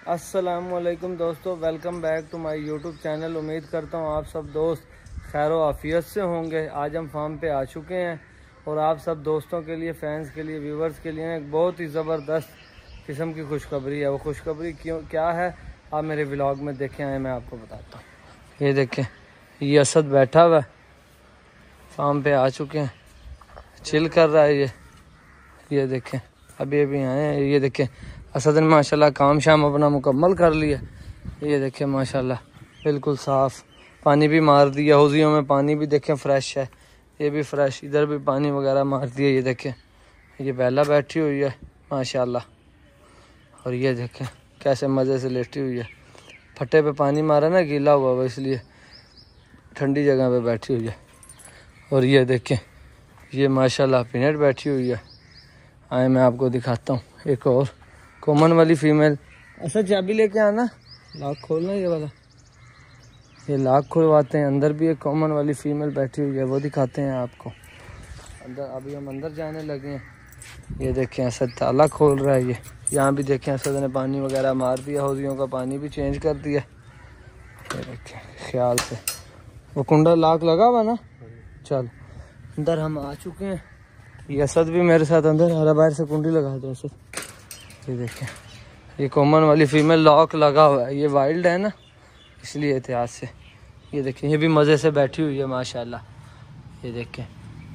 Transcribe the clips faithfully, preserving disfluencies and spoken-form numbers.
अस्सलामुअलैकुम दोस्तों, welcome back to my YouTube channel. उम्मीद करता हूँ आप सब दोस्त खैर आफियत से होंगे। आज हम फार्म पे आ चुके हैं और आप सब दोस्तों के लिए, फैंस के लिए, व्यूवर्स के लिए एक बहुत ही ज़बरदस्त किस्म की खुशखबरी है। वो खुशखबरी क्यों क्या है आप मेरे व्लॉग में देखें आए, मैं आपको बताता हूँ। ये देखें, ये असद बैठा हुआ है, फार्म पे आ चुके हैं, चिल कर रहा है। ये ये देखें, अभी अभी आए हैं। ये देखें, असद ने माशाल्लाह काम शाम अपना मुकम्मल कर लिया। ये देखें माशाल्लाह बिल्कुल साफ़ पानी भी मार दिया। हौजियों में पानी भी देखें फ्रेश है, ये भी फ्रेश, इधर भी पानी वगैरह मार दिया। ये देखें, ये बेला बैठी हुई है माशाल्लाह। और ये देखें कैसे मज़े से लेटी हुई है। फट्टे पे पानी मारा ना, गीला हुआ हुआ, इसलिए ठंडी जगह पे बैठी हुई है। और ये देखें, ये माशाल्लाह पिनट बैठी हुई है। आए मैं आपको दिखाता हूँ एक और कॉमन वाली फीमेल। अच्छा चाबी लेके आना, लॉक खोलना ये वाला, ये लॉक खुलवाते हैं। अंदर भी एक कॉमन वाली फीमेल बैठी हुई है, वो दिखाते हैं आपको अंदर। अभी हम अंदर जाने लगे हैं। ये देखें असद ताला खोल रहा है। ये यहाँ भी देखें असद ने पानी वगैरह मार दिया, हौजियों का पानी भी चेंज कर दिया। ये देखें ख्याल से, वो कुंडा लॉक लगा हुआ ना। चल अंदर हम आ चुके हैं। ये असद भी मेरे साथ अंदर आ रहा, बाहर से कुंडी लगा दो असद। ये देखें, ये कॉमन वाली फीमेल लॉक लगा हुआ है। ये वाइल्ड है ना, इसलिए एहतियात से। ये देखें, ये भी मज़े से बैठी हुई है माशाल्लाह। ये देखें,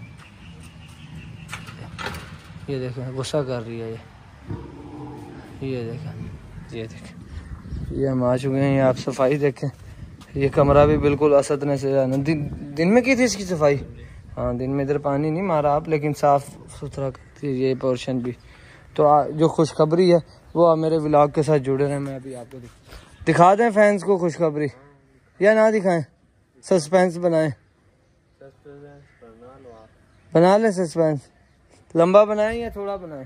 ये देखें गुस्सा कर रही है ये। ये देखें, ये देखें, ये हम आ चुके हैं। ये आप सफाई देखें, ये कमरा भी बिल्कुल असद ने से दिन, दिन में की थी इसकी सफाई। हाँ दिन में इधर पानी नहीं मारा आप, लेकिन साफ़ सुथरा करती है ये पोर्शन भी। तो आ, जो खुशखबरी है वो आप मेरे व्लॉग के साथ जुड़े रहें। मैं अभी आपको दिख, दिखा दें फैंस को खुशखबरी, या ना दिखाएं, सस्पेंस बनाएं। बना लें सस्पेंस, लंबा बनाएं या थोड़ा बनाएं?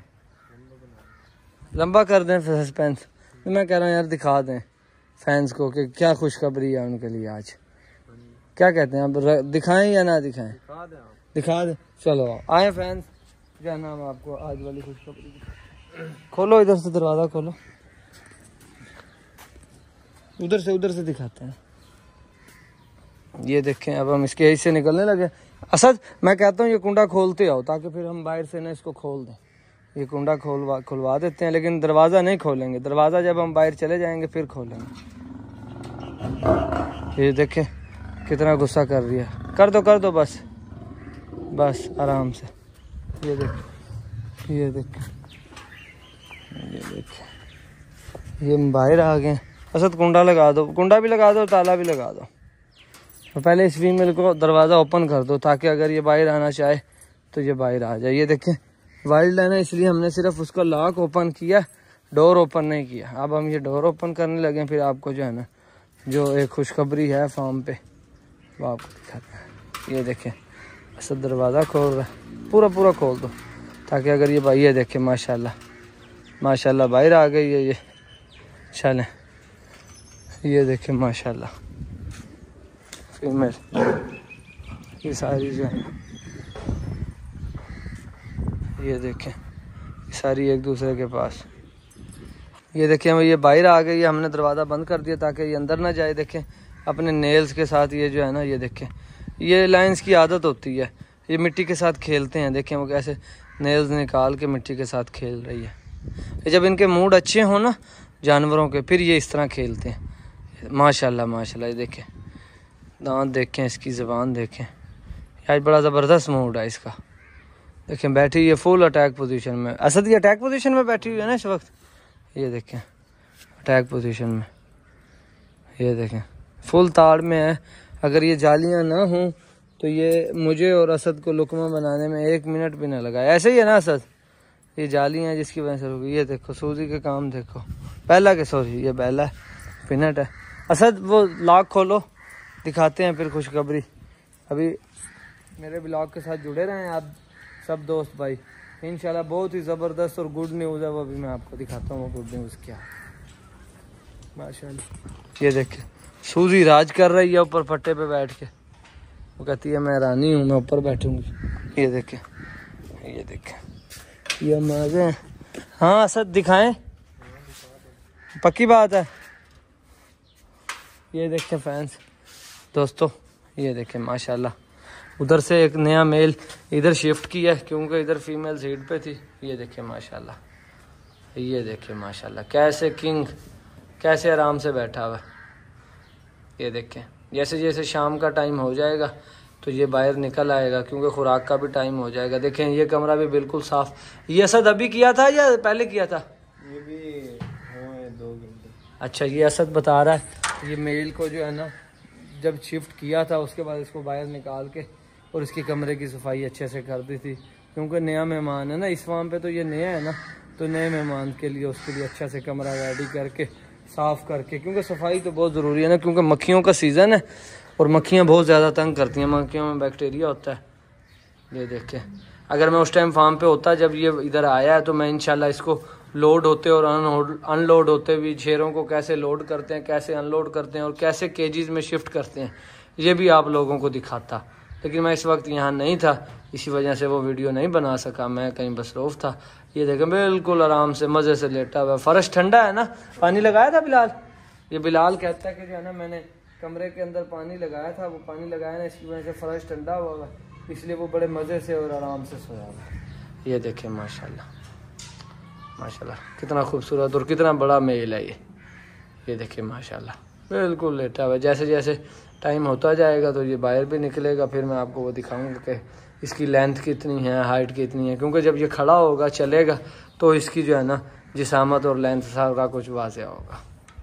लंबा कर दें सस्पेंस। तो मैं कह रहा हूँ यार दिखा दें फैंस को कि क्या खुशखबरी है उनके लिए आज। क्या कहते हैं, अब दिखाएं या ना दिखाएं? दिखा दें। चलो आए फैंस, क्या नाम आपको आज वाली खुशखबरी। खोलो इधर से, दरवाज़ा खोलो, उधर से उधर से दिखाते हैं। ये देखें, अब हम इसके हिस्से निकलने लगे। असद मैं कहता हूँ ये कुंडा खोलते आओ, ताकि फिर हम बाहर से ना इसको खोल दें। ये कुंडा खोलवा खुलवा देते हैं, लेकिन दरवाज़ा नहीं खोलेंगे। दरवाज़ा जब हम बाहर चले जाएंगे फिर खोलेंगे। ये देखें कितना गुस्सा कर रही है। कर दो कर दो, बस बस आराम से। ये देख, ये देख, ये देख, ये बाहर आ गए। असद कुंडा लगा दो, कुंडा भी लगा दो, ताला भी लगा दो। तो पहले इस फीमेल को दरवाज़ा ओपन कर दो, ताकि अगर ये बाहर आना चाहे तो ये बाहर आ जाए। ये देखें वाइल्ड है ना, इसलिए हमने सिर्फ उसका लॉक ओपन किया, डोर ओपन नहीं किया। अब हम ये डोर ओपन करने लगे, फिर आपको जो है ना जो एक खुशखबरी है फार्म पे वो आपको दिखाते हैं। ये देखें असद दरवाज़ा खोल रहा है, पूरा पूरा खोल दो, ताकि अगर ये भाई, ये देखें माशाल्लाह माशाल्लाह बाहर आ गई है ये। चलें, ये देखें माशाल्लाह फीमेल, ये सारी जो है ये देखें सारी एक दूसरे के पास। ये देखें ये बाहर आ गई है, हमने दरवाज़ा बंद कर दिया ताकि ये अंदर ना जाए। देखें अपने नेल्स के साथ ये जो है ना, ये देखें ये लाइंस की आदत होती है, ये मिट्टी के साथ खेलते हैं। देखें वो कैसे नेल्स निकाल के मिट्टी के साथ खेल रही है। जब इनके मूड अच्छे हों ना जानवरों के, फिर ये इस तरह खेलते हैं माशाल्लाह माशाल्लाह। ये देखें दांत देखें, इसकी ज़बान देखें, आज बड़ा ज़बरदस्त मूड है इसका। देखें बैठी ये फुल अटैक पोजीशन में। असद ये अटैक पोजीशन में बैठी हुई है ना इस वक्त। ये देखें अटैक पोजीशन में, ये देखें फुल ताड़ में है। अगर ये जालियां ना हों तो ये मुझे और असद को लुकमा बनाने में एक मिनट भी ना लगा। ऐसे ही है ना असद, ये जालियां जिसकी वजह से होगी। ये देखो सूजी के काम देखो, पहला के सॉरी ये पहला पिनट है। असद वो लॉक खोलो, दिखाते हैं फिर खुशखबरी। अभी मेरे ब्लॉग के साथ जुड़े रहें आप सब दोस्त भाई, इंशाल्लाह बहुत ही ज़बरदस्त और गुड न्यूज़ है, वो भी मैं आपको दिखाता हूँ। वो गुड न्यूज़ क्या है माशाल्लाह। ये देखें सूजी राज कर रही है ऊपर फट्टे पे बैठ के, वो कहती है मैं रानी हूँ, मैं ऊपर बैठूंगी। ये देखें, ये देखें, ये मजे। हाँ असद दिखाएं, पक्की बात है। ये देखें फैंस दोस्तों, ये देखें माशाल्लाह, उधर से एक नया मेल इधर शिफ्ट किया है क्योंकि इधर फीमेल सीट पे थी। ये देखें माशाल्लाह, ये देखें माशाल्लाह कैसे किंग कैसे आराम से बैठा हुआ। ये देखें जैसे जैसे शाम का टाइम हो जाएगा तो ये बाहर निकल आएगा क्योंकि खुराक का भी टाइम हो जाएगा। देखें ये कमरा भी बिल्कुल साफ। ये असद अभी किया था या पहले किया था? ये भी हुए दो घंटे। अच्छा, ये असद बता रहा है ये मेल को जो है ना जब शिफ्ट किया था उसके बाद इसको बाहर निकाल के और इसके कमरे की सफाई अच्छे से कर दी थी क्योंकि नया मेहमान है ना इस फार्म पे, तो ये नया है ना, तो नए मेहमान के लिए उसके लिए अच्छा से कमरा रेडी करके साफ़ करके, क्योंकि सफाई तो बहुत ज़रूरी है ना, क्योंकि मक्खियों का सीज़न है और मक्खियाँ बहुत ज़्यादा तंग करती हैं। मक्खियों में बैक्टीरिया होता है। ये देखें अगर मैं उस टाइम फार्म पे होता जब ये इधर आया है तो मैं इंशाल्लाह इसको लोड होते और अनलोड होते भी शेरों को कैसे लोड करते हैं, कैसे अनलोड करते हैं और कैसे केजीज में शिफ्ट करते हैं ये भी आप लोगों को दिखाता। लेकिन मैं इस वक्त यहाँ नहीं था, इसी वजह से वो वीडियो नहीं बना सका, मैं कहीं मसरूफ़ था। ये देखें बिल्कुल आराम से मज़े से लेटा हुआ। फ़र्श ठंडा है ना, पानी लगाया था बिलाल। ये बिलाल कहता है कि जो है ना मैंने कमरे के अंदर पानी लगाया था, वो पानी लगाया ना इसकी वजह से फ़र्श ठंडा हुआ है, इसलिए वो बड़े मज़े से और आराम से सोया हुआ। ये देखें माशाल्लाह माशाल्लाह कितना खूबसूरत और कितना बड़ा मेल है ये। ये देखिए माशाल्लाह बिल्कुल लेटा हुआ। जैसे जैसे टाइम होता जाएगा तो ये बाहर भी निकलेगा, फिर मैं आपको वो दिखाऊंगा कि इसकी लेंथ कितनी है, हाइट कितनी है, क्योंकि जब ये खड़ा होगा चलेगा तो इसकी जो है ना जिसामत और लेंथ सारा कुछ वाज़ेह होगा।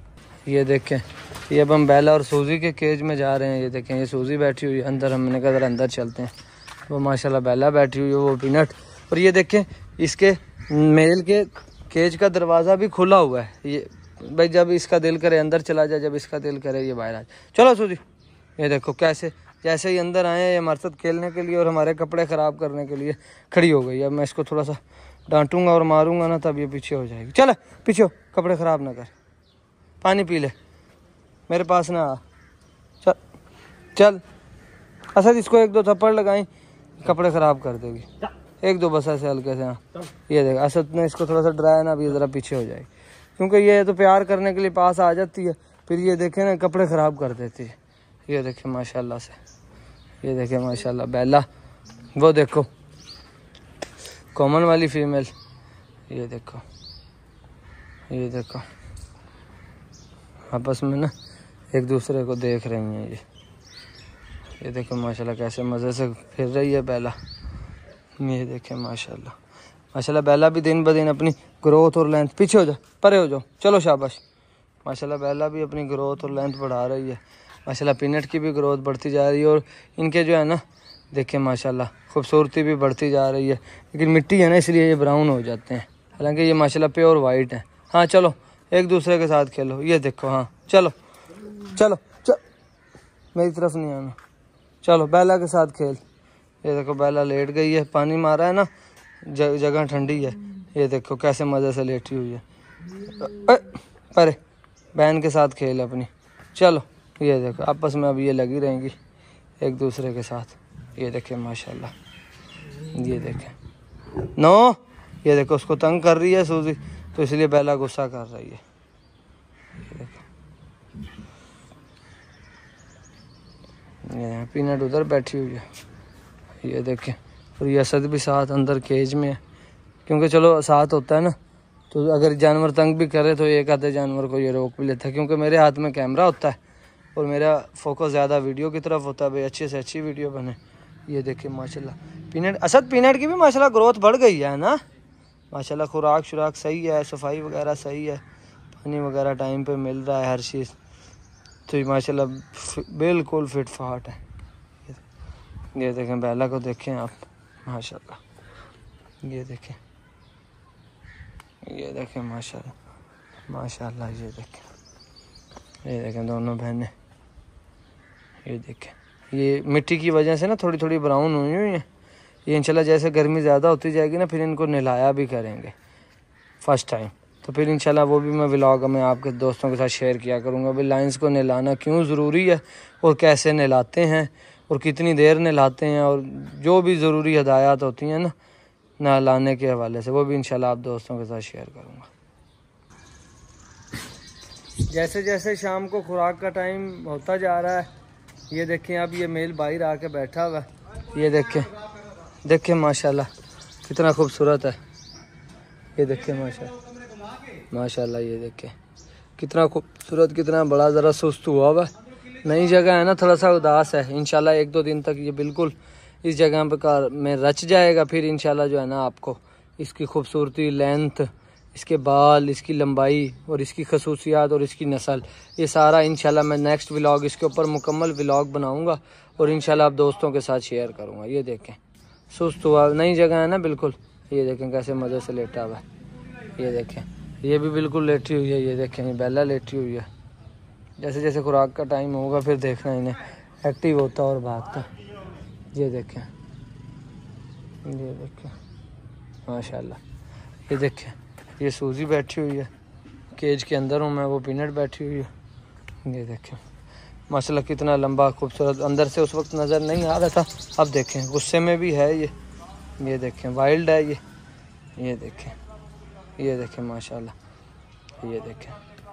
ये देखें ये अब हम बेला और सूजी के केज में जा रहे हैं। ये देखें ये सूजी बैठी हुई है अंदर, हमने कहा अंदर चलते हैं। वो माशाल्लाह बेला बैठी हुई है, वो पीनट। और ये देखें इसके मेल के केज का दरवाज़ा भी खुला हुआ है। ये भाई जब इसका दिल करे अंदर चला जाए, जब इसका दिल करे ये बाहर आ जाए। चलो सूजी, ये देखो कैसे जैसे ही अंदर आए ये हमारे साथ खेलने के लिए और हमारे कपड़े ख़राब करने के लिए खड़ी हो गई। अब मैं इसको थोड़ा सा डांटूंगा और मारूंगा ना तब ये पीछे हो जाएगी। चल पीछे हो, कपड़े ख़राब ना कर, पानी पी ले, मेरे पास ना आ। चल चल असद इसको एक दो थप्पड़ लगाई, कपड़े ख़राब कर देगी। एक दो बस ऐसे हल्के से। हाँ ये देख असद ने इसको थोड़ा सा डराया ना, अब ये ज़रा पीछे हो जाएगी क्योंकि ये तो प्यार करने के लिए पास आ जाती है, फिर ये देखें ना कपड़े ख़राब कर देती है। ये देखें माशाल्लाह से, ये देखें माशाल्लाह बेला। वो देखो कॉमन वाली फीमेल, ये देखो ये देखो आपस में ना एक दूसरे को देख रही हैं। ये ये देखो माशाल्लाह कैसे मज़े से फिर रही है बेला। ये देखें माशाल्लाह माशाल्लाह बेला भी दिन ब दिन अपनी ग्रोथ और लेंथ, पीछे हो जाओ परे हो जाओ, चलो शाबाश। माशाल्लाह बेला भी अपनी ग्रोथ और लेंथ बढ़ा रही है। माशाल्लाह पीनट की भी ग्रोथ बढ़ती जा रही है और इनके जो है ना देखें माशाल्लाह खूबसूरती भी बढ़ती जा रही है। लेकिन मिट्टी है ना इसलिए ये ब्राउन हो जाते हैं, हालांकि ये माशाल्लाह प्योर वाइट है। हाँ चलो एक दूसरे के साथ खेलो। ये देखो हाँ चलो चलो चल, मेरी तरफ नहीं आना, चलो बेला के साथ खेल। ये देखो बेला लेट गई है, पानी मारा है ना, जगह ठंडी है। ये देखो कैसे मज़े से लेटी हुई है। अरे बहन के साथ खेल अपनी। चलो ये देखो आपस में अब ये लगी रहेंगी एक दूसरे के साथ। ये देखें माशाल्लाह, ये देखें नो, ये देखो उसको तंग कर रही है सूजी, तो इसलिए बेला गुस्सा कर रही है। ये देखो ये पीनट उधर बैठी हुई है। ये देखें और ये असद भी साथ अंदर केज में है, क्योंकि चलो साथ होता है ना तो अगर जानवर तंग भी करे तो एक आधे जानवर को ये रोक भी लेता है, क्योंकि मेरे हाथ में कैमरा होता है और मेरा फोकस ज़्यादा वीडियो की तरफ होता है, भाई अच्छे से अच्छी वीडियो बने। ये देखें माशाल्लाह पीनट, असद पीनट की भी माशाल्लाह ग्रोथ बढ़ गई है ना माशाल्लाह। खुराक शुराक सही है, सफाई वगैरह सही है, पानी वगैरह टाइम पे मिल रहा है, हर चीज़ तो माशाल्लाह बिल्कुल फिट फाट है। ये देखें बेला को देखें आप माशाल्लाह। ये देखें ये देखें माशाल्लाह माशाल्लाह। ये देखें ये देखें दोनों बहनें। ये देखें ये मिट्टी की वजह से ना थोड़ी थोड़ी ब्राउन हुई हुई हैं। ये इंशाल्लाह जैसे गर्मी ज़्यादा होती जाएगी ना फिर इनको नहलाया भी करेंगे फर्स्ट टाइम, तो फिर इंशाल्लाह वो भी मैं व्लॉग में आपके दोस्तों के साथ शेयर किया करूँगा। भाई लाइन्स को नहलाना क्यों ज़रूरी है और कैसे नहलाते हैं और कितनी देर नहलाते हैं और जो भी ज़रूरी हदायत होती हैं ना नहलाने के हवाले से, वो भी इंशाल्लाह आप दोस्तों के साथ शेयर करूँगा। जैसे जैसे शाम को खुराक का टाइम होता जा रहा है, ये देखें अब ये मेल बाहर आके बैठा हुआ है। ये देखें देखें माशाल्लाह कितना खूबसूरत है। ये देखें माशाल्लाह माशाल्लाह, ये देखें कितना खूबसूरत, कितना बड़ा। ज़रा सुस्त हुआ हुआ, नई जगह है ना, थोड़ा सा उदास है। इंशाल्लाह एक दो दिन तक ये बिल्कुल इस जगह पे कार में रच जाएगा। फिर इंशाल्लाह जो है ना आपको इसकी खूबसूरती, लेंथ, इसके बाल, इसकी लंबाई और इसकी खसूसियात और इसकी नस्ल, ये सारा इंशाल्लाह मैं नेक्स्ट व्लॉग इसके ऊपर मुकम्मल व्लॉग बनाऊंगा और इंशाल्लाह आप दोस्तों के साथ शेयर करूंगा। ये देखें सुस्त हुआ, नई जगह है ना बिल्कुल। ये देखें कैसे मज़े से लेटा हुआ है। ये देखें ये भी बिल्कुल लेटी हुई है। ये देखें ये बेला लेटी हुई है। जैसे जैसे खुराक का टाइम होगा फिर देखना इन्हें एक्टिव होता और भागता। ये देखें ये देखें माशाल्लाह। ये देखें ये सूजी बैठी हुई है, केज के अंदर हूँ मैं, वो पीनट बैठी हुई है। ये देखें माशाल्लाह कितना लंबा खूबसूरत, अंदर से उस वक्त नज़र नहीं आ रहा था, अब देखें गुस्से में भी है ये। ये देखें वाइल्ड है ये। ये देखें ये देखें माशाल्लाह। ये देखें,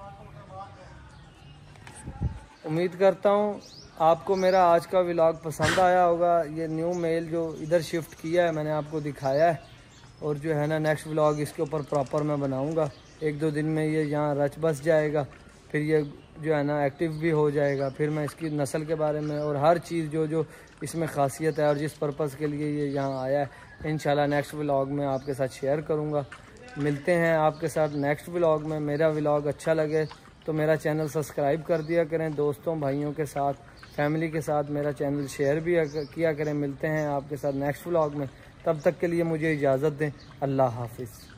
उम्मीद करता हूँ आपको मेरा आज का व्लॉग पसंद आया होगा। ये न्यू मेल जो इधर शिफ्ट किया है मैंने आपको दिखाया है, और जो है ना नेक्स्ट व्लॉग इसके ऊपर प्रॉपर मैं बनाऊंगा। एक दो दिन में ये यहाँ रच बस जाएगा, फिर ये जो है ना एक्टिव भी हो जाएगा। फिर मैं इसकी नस्ल के बारे में और हर चीज़ जो जो इसमें खासियत है और जिस पर्पज़ के लिए ये यहाँ आया है, इंशाल्लाह नेक्स्ट व्लॉग में आपके साथ शेयर करूँगा। मिलते हैं आपके साथ नेक्स्ट व्लॉग में। मेरा व्लॉग अच्छा लगे तो मेरा चैनल सब्सक्राइब कर दिया करें, दोस्तों भाइयों के साथ, फैमिली के साथ मेरा चैनल शेयर भी किया करें। मिलते हैं आपके साथ नेक्स्ट व्लॉग में, तब तक के लिए मुझे इजाज़त दें। अल्लाह हाफिज़।